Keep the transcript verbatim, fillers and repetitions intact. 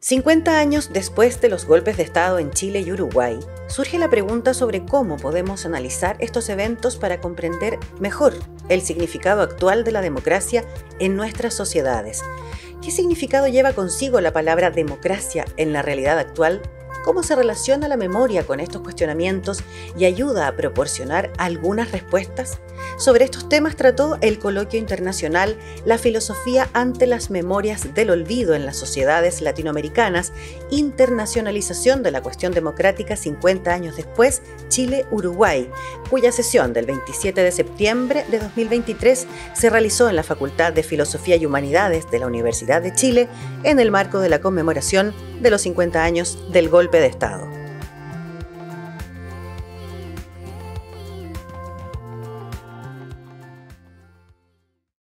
cincuenta años después de los golpes de Estado en Chile y Uruguay, surge la pregunta sobre cómo podemos analizar estos eventos para comprender mejor el significado actual de la democracia en nuestras sociedades. ¿Qué significado lleva consigo la palabra democracia en la realidad actual? ¿Cómo se relaciona la memoria con estos cuestionamientos y ayuda a proporcionar algunas respuestas? Sobre estos temas trató el coloquio internacional La filosofía ante las memorias del olvido en las sociedades latinoamericanas, internacionalización de la cuestión democrática cincuenta años después, Chile-Uruguay, cuya sesión del veintisiete de septiembre de dos mil veintitrés se realizó en la Facultad de Filosofía y Humanidades de la Universidad de Chile en el marco de la conmemoración de los cincuenta años del golpe de Estado.